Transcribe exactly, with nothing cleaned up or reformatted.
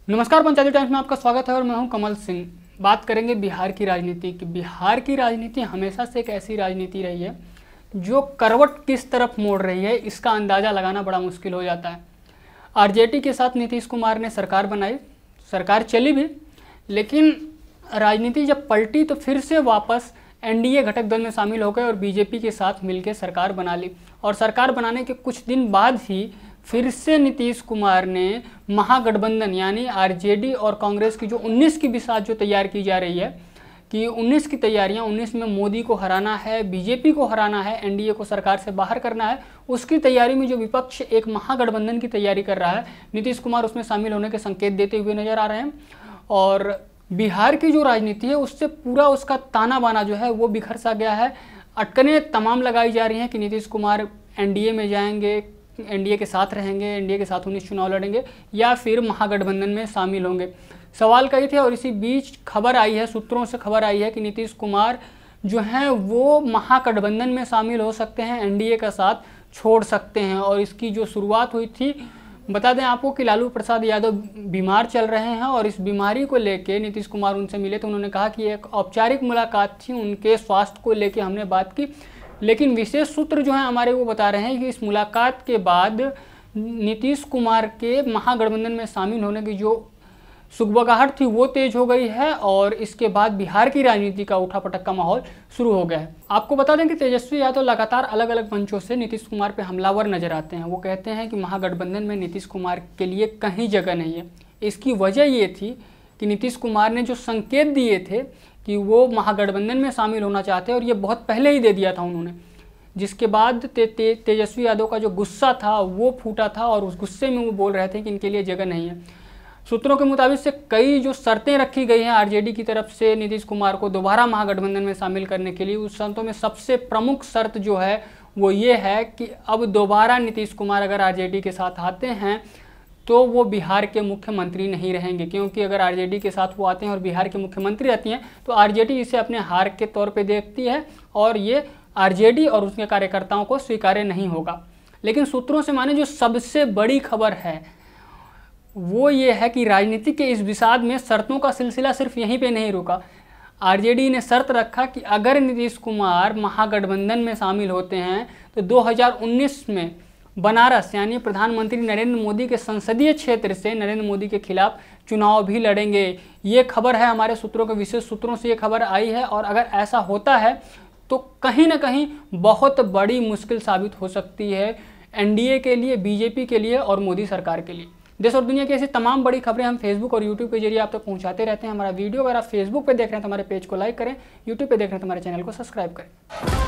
नमस्कार, पंचायती टाइम्स में आपका स्वागत है और मैं हूं कमल सिंह। बात करेंगे बिहार की राजनीति की। बिहार की राजनीति हमेशा से एक ऐसी राजनीति रही है जो करवट किस तरफ मोड़ रही है इसका अंदाज़ा लगाना बड़ा मुश्किल हो जाता है। आरजेडी के साथ नीतीश कुमार ने सरकार बनाई, सरकार चली भी, लेकिन राजनीति जब पलटी तो फिर से वापस एनडीए घटक दल में शामिल हो गए और बीजेपी के साथ मिलकर सरकार बना ली। और सरकार बनाने के कुछ दिन बाद ही फिर से नीतीश कुमार ने महागठबंधन यानी आरजेडी और कांग्रेस की जो उन्नीस की बिसात जो तैयार की जा रही है कि उन्नीस की तैयारियां, उन्नीस में मोदी को हराना है, बीजेपी को हराना है, एनडीए को सरकार से बाहर करना है, उसकी तैयारी में जो विपक्ष एक महागठबंधन की तैयारी कर रहा है, नीतीश कुमार उसमें शामिल होने के संकेत देते हुए नजर आ रहे हैं। और बिहार की जो राजनीति है उससे पूरा उसका ताना बाना जो है वो बिखर सा गया है। अटकनें तमाम लगाई जा रही हैं कि नीतीश कुमार एनडीए में जाएंगे, एनडीए के साथ रहेंगे, एनडीए के साथ उन्नीस चुनाव लड़ेंगे या फिर महागठबंधन में शामिल होंगे। सवाल कई थे और इसी बीच खबर आई है, सूत्रों से खबर आई है कि नीतीश कुमार जो हैं वो महागठबंधन में शामिल हो सकते हैं, एनडीए का साथ छोड़ सकते हैं। और इसकी जो शुरुआत हुई थी, बता दें आपको कि लालू प्रसाद यादव बीमार चल रहे हैं और इस बीमारी को लेके नीतीश कुमार उनसे मिले तो उन्होंने कहा कि एक औपचारिक मुलाकात थी, उनके स्वास्थ्य को लेके हमने बात की। लेकिन विशेष सूत्र जो हैं हमारे वो बता रहे हैं कि इस मुलाकात के बाद नीतीश कुमार के महागठबंधन में शामिल होने की जो सुगबगाहट थी वो तेज हो गई है और इसके बाद बिहार की राजनीति का उठापटक का माहौल शुरू हो गया है। आपको बता दें कि तेजस्वी यादव लगातार अलग अलग मंचों से नीतीश कुमार पे हमलावर नजर आते हैं। वो कहते हैं कि महागठबंधन में नीतीश कुमार के लिए कहीं जगह नहीं है। इसकी वजह ये थी कि नीतीश कुमार ने जो संकेत दिए थे कि वो महागठबंधन में शामिल होना चाहते हैं और ये बहुत पहले ही दे दिया था उन्होंने, जिसके बाद ते, ते, तेजस्वी यादव का जो गुस्सा था वो फूटा था और उस गुस्से में वो बोल रहे थे कि इनके लिए जगह नहीं है। सूत्रों के मुताबिक से कई जो शर्तें रखी गई हैं आरजेडी की तरफ से नीतीश कुमार को दोबारा महागठबंधन में शामिल करने के लिए, उस शर्तों में सबसे प्रमुख शर्त जो है वो ये है कि अब दोबारा नीतीश कुमार अगर आरजेडी के साथ आते हैं तो वो बिहार के मुख्यमंत्री नहीं रहेंगे, क्योंकि अगर आरजेडी के साथ वो आते हैं और बिहार के मुख्यमंत्री रहती हैं तो आरजेडी इसे अपने हार के तौर पे देखती है और ये आरजेडी और उसके कार्यकर्ताओं को स्वीकार्य नहीं होगा। लेकिन सूत्रों से माने जो सबसे बड़ी खबर है वो ये है कि राजनीति के इस विषाद में शर्तों का सिलसिला सिर्फ यहीं पे नहीं रुका। आरजेडी ने शर्त रखा कि अगर नीतीश कुमार महागठबंधन में शामिल होते हैं तो दो हज़ार उन्नीस में बनारस यानी प्रधानमंत्री नरेंद्र मोदी के संसदीय क्षेत्र से नरेंद्र मोदी के खिलाफ चुनाव भी लड़ेंगे। ये खबर है, हमारे सूत्रों के विशेष सूत्रों से ये खबर आई है और अगर ऐसा होता है तो कहीं ना कहीं बहुत बड़ी मुश्किल साबित हो सकती है एनडीए के लिए, बीजेपी के लिए और मोदी सरकार के लिए। देश और दुनिया की ऐसी तमाम बड़ी खबरें हम फेसबुक और यूट्यूब के जरिए आप तक पहुंचाते रहते हैं। हमारा वीडियो अगर आप फेसबुक पे देख रहे हैं तो हमारे पेज को लाइक करें, यूट्यूब पे देख रहे हैं तो हमारे चैनल को सब्सक्राइब करें।